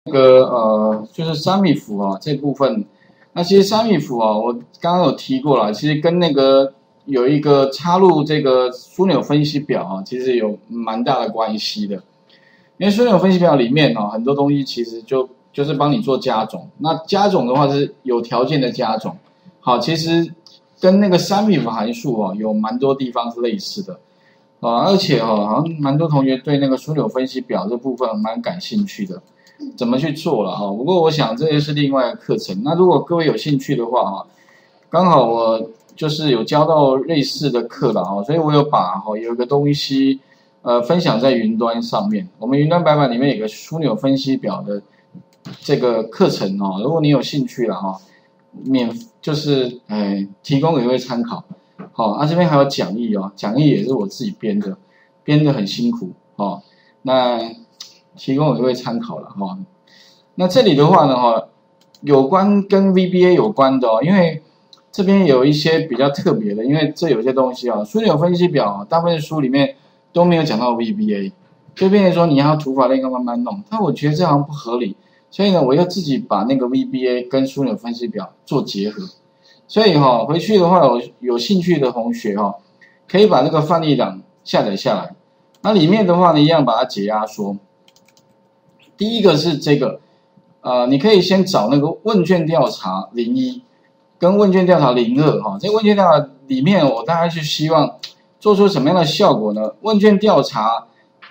就是三米符啊这部分，那其实三米符啊，我刚刚有提过了，其实跟那个有一个插入这个枢纽分析表啊，其实有蛮大的关系的。因为枢纽分析表里面啊，很多东西其实就是帮你做加总，那加总的话是有条件的加总。好，其实跟那个三米符函数啊，有蛮多地方是类似的啊，而且好像蛮多同学对那个枢纽分析表这部分蛮感兴趣的。怎么去做了哈？不过我想这也是另外一个课程。那如果各位有兴趣的话哈，刚好我就是有教到类似的课了哈，所以我有把有一个东西分享在云端上面。我们云端白板里面有个枢纽分析表的这个课程哦，如果你有兴趣了哈，就是提供给各位参考。好，这边还有讲义哦，讲义也是我自己编的，编得很辛苦哦。那提供给各位参考了哈。那这里的话呢有关跟 VBA 有关的因为这边有一些比较特别的，因为这有些东西枢纽分析表大部分书里面都没有讲到 VBA， 就变成说你要土法炼钢慢慢弄，但我觉得这好像不合理，所以呢，我要自己把那个 VBA 跟枢纽分析表做结合。所以回去的话，有兴趣的同学可以把这个范例档下载下来，那里面的话呢，一样把它解压缩。第一个是这个，你可以先找那个问卷调查01跟问卷调查02这个问卷调查里面，我大概是希望做出什么样的效果呢？问卷调查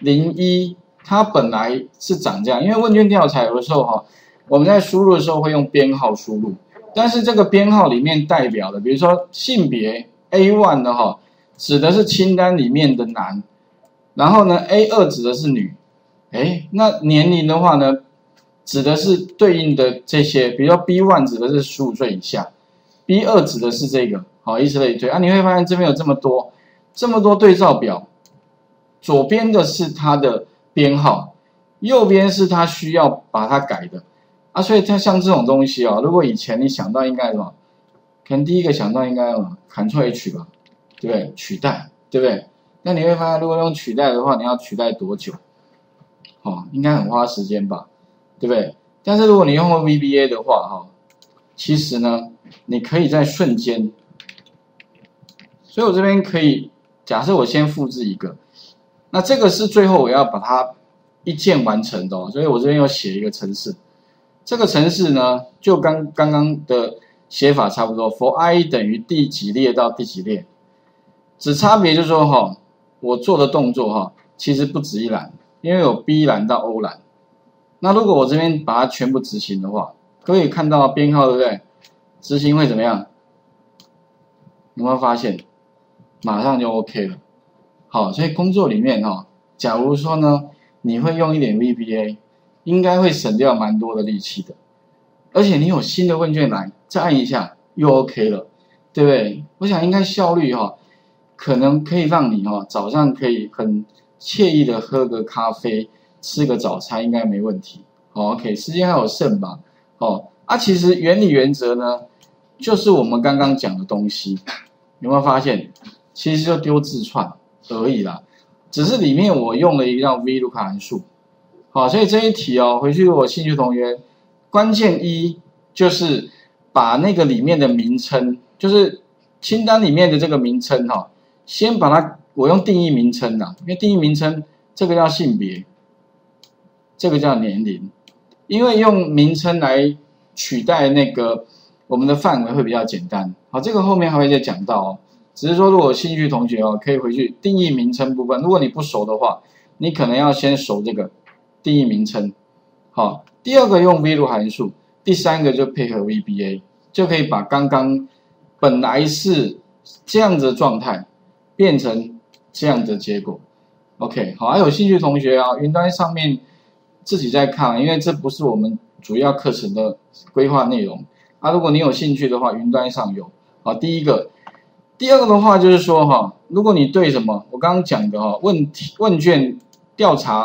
01它本来是长这样，因为问卷调查有的时候我们在输入的时候会用编号输入，但是这个编号里面代表的，比如说性别 A1 的指的是清单里面的男，然后呢 A2 指的是女。那年龄的话呢，指的是对应的这些，比如说 B1 指的是15岁以下 ，B2 指的是这个，以此类推。你会发现这边有这么多对照表，左边的是它的编号，右边是它需要把它改的所以它像这种东西如果以前你想到应该什么，可能第一个想到应该Ctrl+H 吧，对不对？取代，对不对？那你会发现，如果用取代的话，你要取代多久？应该很花时间吧，对不对？但是如果你用过 VBA 的话其实呢，你可以在瞬间，所以我这边可以假设我先复制一个，那这个是最后我要把它一键完成的所以我这边要写一个程式，这个程式呢就刚刚的写法差不多 ，for i 等于第几列到第几列，只差别就是说我做的动作其实不止一栏。因为有 B 栏到 O 栏，那如果我这边把它全部执行的话，可以看到编号对不对？执行会怎么样？有没有发现？马上就 OK 了。好，所以工作里面假如说呢，你会用一点 VBA， 应该会省掉蛮多的力气的。而且你有新的问卷来，再按一下又 OK 了，对不对？我想应该效率可能可以让你早上可以很惬意的喝个咖啡，吃个早餐应该没问题。OK， 时间还有剩吧？其实原理原则呢，就是我们刚刚讲的东西，有没有发现？其实就丢字串而已啦，只是里面我用了一个叫 VLOOKUP 函数。所以这一题回去如果有兴趣同学，关键一就是把那个里面的名称，就是清单里面的这个名称先把它。我用定义名称因为定义名称这个叫性别，这个叫年龄，因为用名称来取代那个我们的范围会比较简单。这个后面还会再讲到只是说如果有兴趣同学可以回去定义名称部分，如果你不熟的话，你可能要先熟这个定义名称。第二个用 VLOOKUP 函数，第三个就配合 VBA， 就可以把刚刚本来是这样子的状态变成这样的结果 ，OK， 好，还有兴趣同学云端上面自己在看，因为这不是我们主要课程的规划内容如果你有兴趣的话，云端上有第一个，第二个的话就是说如果你对什么我刚刚讲的问卷调查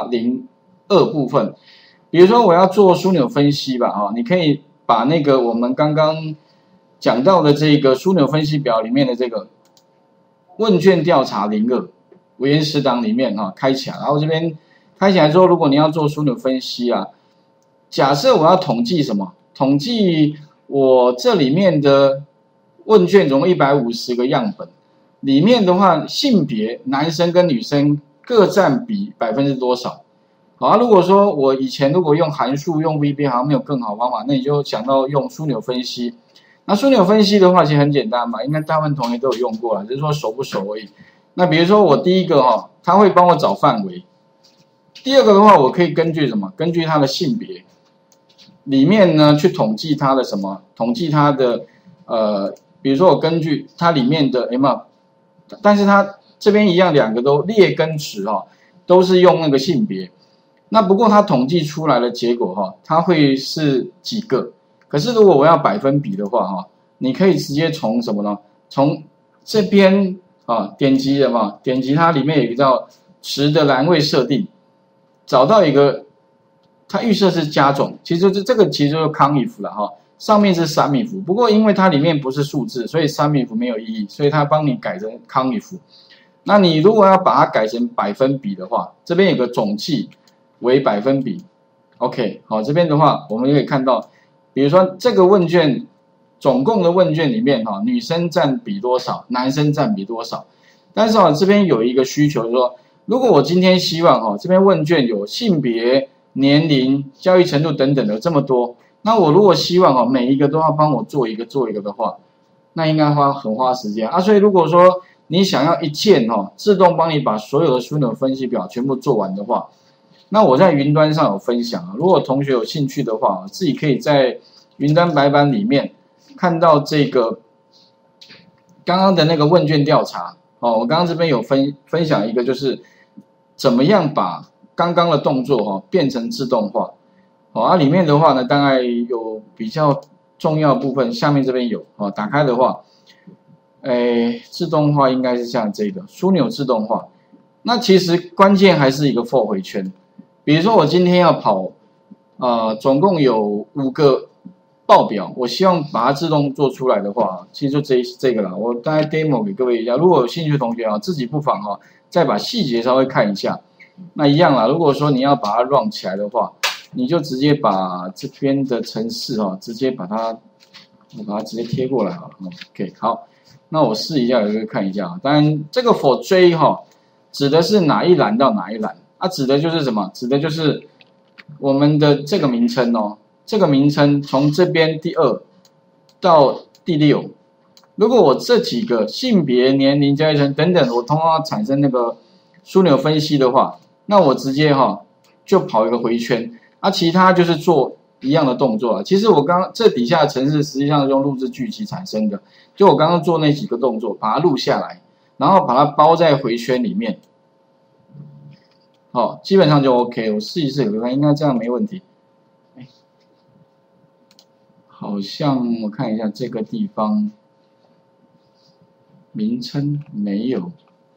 02部分，比如说我要做枢纽分析吧你可以把那个我们刚刚讲到的这个枢纽分析表里面的这个问卷调查02原始档里面开起来，然后这边开起来之后，如果你要做枢纽分析假设我要统计什么？统计我这里面的问卷总共150个样本，里面的话，性别男生跟女生各占比多少？好啊，如果说我以前如果用函数用 VBA 好像没有更好方法，那你就想到用枢纽分析。那枢纽分析的话，其实很简单嘛，应该大部分同学都有用过了，只是说熟不熟而已。那比如说我第一个他会帮我找范围。第二个的话，我可以根据什么？根据他的性别里面呢，去统计他的什么？统计他的比如说我根据它里面的但是它这边一样，两个都列跟值都是用那个性别。那不过它统计出来的结果它会是几个？可是如果我要百分比的话你可以直接从什么呢？从这边点击的嘛，点击它里面有一个叫值的栏位设定。找到一个，它预设是加总，其实就是这个其实就是 CONIF 了上面是 SUMIF， 不过因为它里面不是数字，所以 SUMIF 没有意义，所以它帮你改成 CONIF。那你如果要把它改成百分比的话，这边有个总计为百分比 ，OK， 好，这边的话我们可以看到，比如说这个问卷总共的问卷里面女生占比多少，男生占比多少，但是这边有一个需求，就是说。如果我今天希望这边问卷有性别、年龄、教育程度等等的这么多，那我如果希望每一个都要帮我做一个的话，那应该很花时间啊。所以如果说你想要一键自动帮你把所有的枢纽分析表全部做完的话，那我在云端上有分享如果同学有兴趣的话，自己可以在云端白板里面看到这个刚刚的那个问卷调查我刚刚这边有分享一个就是。怎么样把刚刚的动作变成自动化？里面的话呢，大概有比较重要部分，下面这边有打开的话，自动化应该是像这个枢纽自动化。那其实关键还是一个 for 回圈。比如说我今天要跑，总共有5个报表，我希望把它自动做出来的话，其实就这个啦。我大概 demo 给各位一下，如果有兴趣的同学自己不妨再把细节稍微看一下，那一样啦。如果说你要把它 run 起来的话，你就直接把这边的程式直接我把它直接贴过来好了。OK， 好，那我试一下，有一个看一下当然，这个 for J 指的是哪一栏到哪一栏？指的就是什么？指的就是我们的这个名称这个名称从这边第2到第6。如果我这几个性别、年龄、教育程度等等，我通通要产生那个枢纽分析的话，那我直接就跑一个回圈，其他就是做一样的动作其实我刚刚这底下的程式实际上是用录制剧集产生的，就我刚刚做那几个动作，把它录下来，然后把它包在回圈里面，基本上就 OK。我试一试，应该这样没问题。好像我看一下这个地方。名称没有，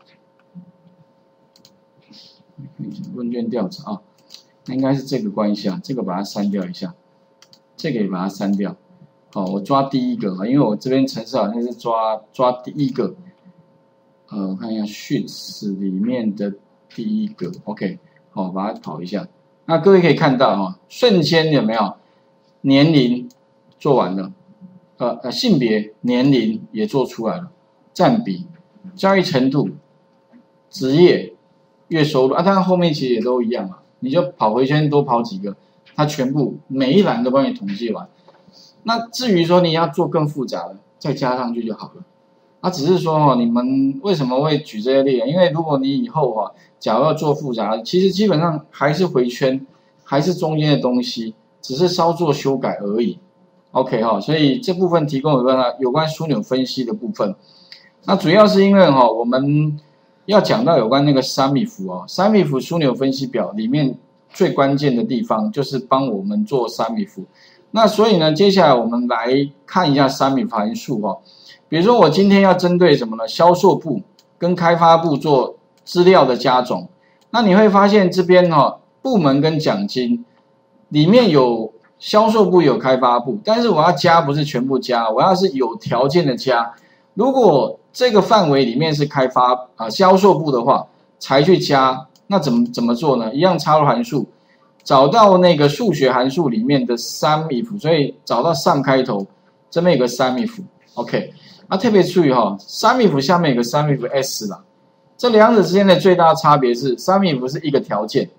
问卷调查那应该是这个关系这个把它删掉一下，这个也把它删掉。我抓第一个因为我这边程式好像是抓第一个，我看一下 sheets 里面的第一个 ，OK， 把它跑一下。那各位可以看到瞬间有没有年龄做完了，性别、年龄也做出来了。占比、教育程度、职业、月收入当然后面其实也都一样你就跑回圈多跑几个，它全部每一栏都帮你统计完。那至于说你要做更复杂的，再加上去就好了。只是说你们为什么会举这些例？因为如果你以后假如要做复杂，其实基本上还是回圈，还是中间的东西，只是稍作修改而已。OK 所以这部分提供有关枢纽分析的部分。那主要是因为我们要讲到有关那个 SUMIF 枢纽分析表里面最关键的地方就是帮我们做 SUMIF。那所以呢，接下来我们来看一下 SUMIF 函数比如说我今天要针对什么呢？销售部跟开发部做资料的加总。那你会发现这边部门跟奖金里面有销售部有开发部，但是我要加不是全部加，我要是有条件的加。如果这个范围里面是销售部的话，才去加，那怎么做呢？一样插入函数， 找到那个数学函数里面的 SUMIF， 所以找到 sum 开头，这边有个 SUMIF，OK，那特别注意SUMIF 下面有个 SUMIF S 啦，这两者之间的最大差别是 SUMIF 是一个条件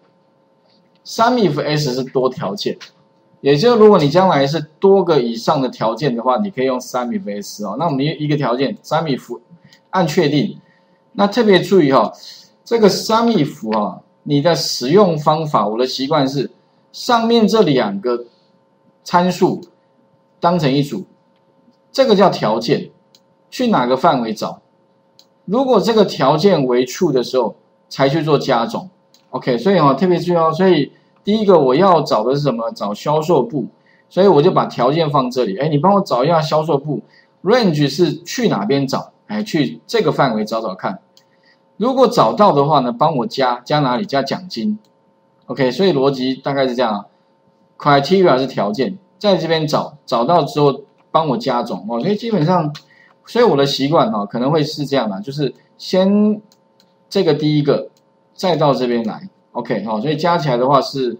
，SUMIF S 是多条件。也就是如果你将来是多个以上的条件的话，你可以用 SUMIF S 那我们一个条件 SUMIF 按确定。那特别注意这个 SUMIF 你的使用方法，我的习惯是上面这两个参数当成一组，这个叫条件，去哪个范围找？如果这个条件为 true 的时候，才去做加总。OK， 所以特别注意所以第一个我要找的是什么？找销售部，所以我就把条件放这里。你帮我找一下销售部 ，range 是去哪边找？去这个范围找找看。如果找到的话呢，帮我加哪里？加奖金。OK， 所以逻辑大概是这样。criteria 是条件，在这边找到之后帮我加总所以基本上，所以我的习惯可能会是这样的，就是先这个第一个，再到这边来。OK 所以加起来的话是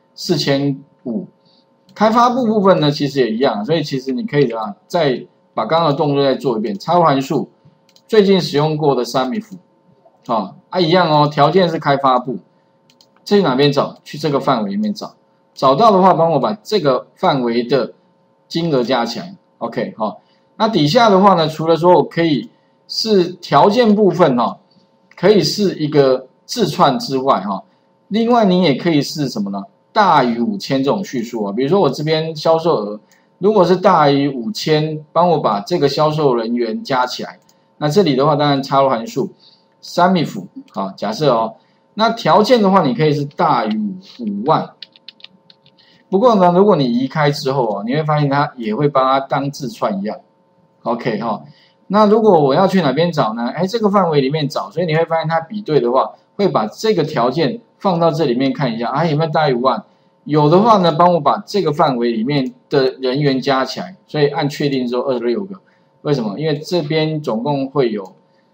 4500。开发部分呢，其实也一样，所以其实你可以再把刚刚的动作再做一遍。插入函数最近使用过的 SUMIF 一样条件是开发部，去哪边找？去这个范围里面找，找到的话帮我把这个范围的金额加起来。OK 那底下的话呢，除了说我可以是条件部分可以是一个字串之外另外你也可以是什么呢？大于5000这种叙述比如说我这边销售额如果是大于5000，帮我把这个销售人员加起来。那这里的话当然插入函数 SUMIF 假设那条件的话你可以是大于5万。不过呢，如果你移开之后你会发现它也会帮它当字串一样。OK 那如果我要去哪边找呢？这个范围里面找，所以你会发现它比对的话，会把这个条件放到这里面看一下有没有大于5万？有的话呢，帮我把这个范围里面的人员加起来，所以按确定之后26个。为什么？因为这边总共会有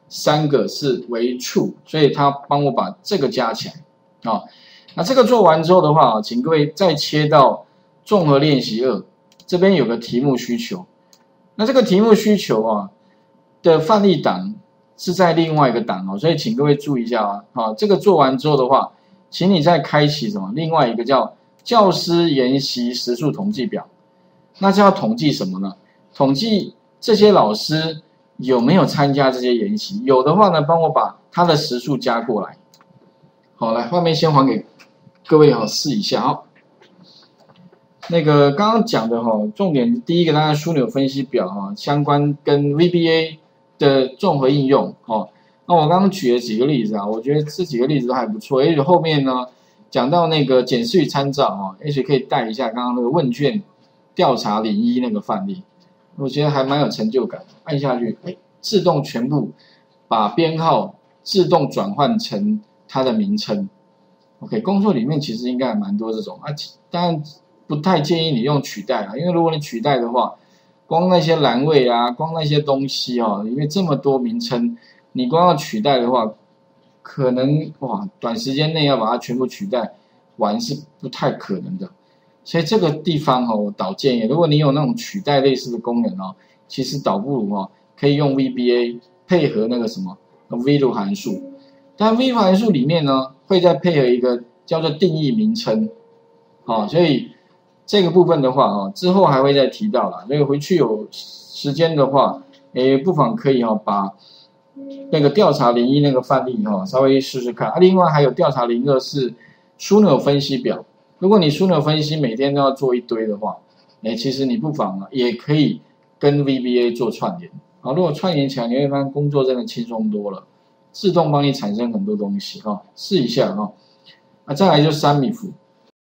3个是为 true， 所以它帮我把这个加起来那这个做完之后的话请各位再切到综合练习2，这边有个题目需求。那这个题目需求的范例档是在另外一个档所以请各位注意一下这个做完之后的话，请你再开启什么？另外一个叫教师研习时数统计表。那这要统计什么呢？统计这些老师有没有参加这些研习？有的话呢，帮我把他的时数加过来。好，来画面先还给各位试一下那个刚刚讲的重点第一个当然枢纽分析表相关跟 VBA 的综合应用那我刚刚举了几个例子我觉得这几个例子都还不错。也许后面呢讲到那个检视与参照也许可以带一下刚刚那个问卷调查01那个范例，我觉得还蛮有成就感。按下去自动全部把编号自动转换成它的名称。OK， 工作里面其实应该还蛮多这种当然不太建议你用取代因为如果你取代的话，光那些栏位光那些东西因为这么多名称，你光要取代的话，可能短时间内要把它全部取代完是不太可能的。所以这个地方我倒建议，如果你有那种取代类似的功能其实倒不如可以用 VBA 配合那个什么 VLOOK 函数。但 VLOOK 函数里面呢，会再配合一个叫做定义名称所以这个部分的话之后还会再提到啦。所以回去有时间的话不妨可以把那个调查01那个范例稍微试试看另外还有调查02是枢纽分析表。如果你枢纽分析每天都要做一堆的话其实你不妨也可以跟 VBA 做串联如果串联起来，你会发现工作真的轻松多了，自动帮你产生很多东西试一下再来就 SUMIF